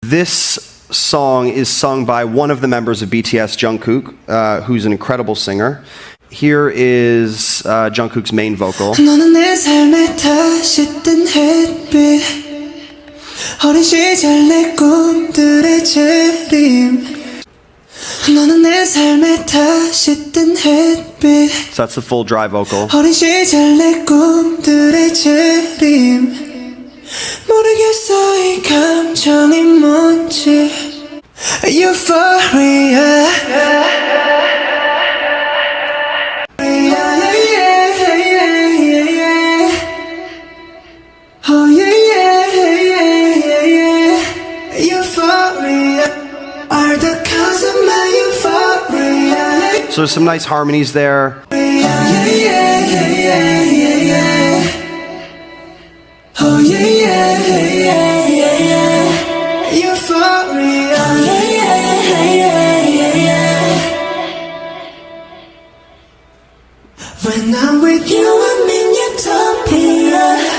This song is sung by one of the members of BTS, Jungkook, who's an incredible singer. Here is Jungkook's main vocal. 너는 내 삶에 다시 뜬 햇빛 어린 시절 내 꿈들의 재림 너는 내 삶에 다시 뜬 햇빛 So that's the full dry vocal. 어린 시절 내 꿈들의 재림 모르겠어 이 감정이 뭔지 Euphoria Oh yeah, yeah, yeah, yeah, yeah. Euphoria are the cause of my euphoria. So there's some nice harmonies there. Oh yeah, yeah, yeah, yeah, yeah. Oh yeah, yeah, yeah, yeah, yeah. Euphoria. Oh yeah, yeah, yeah, yeah, yeah. When I'm with you, I'm in utopia.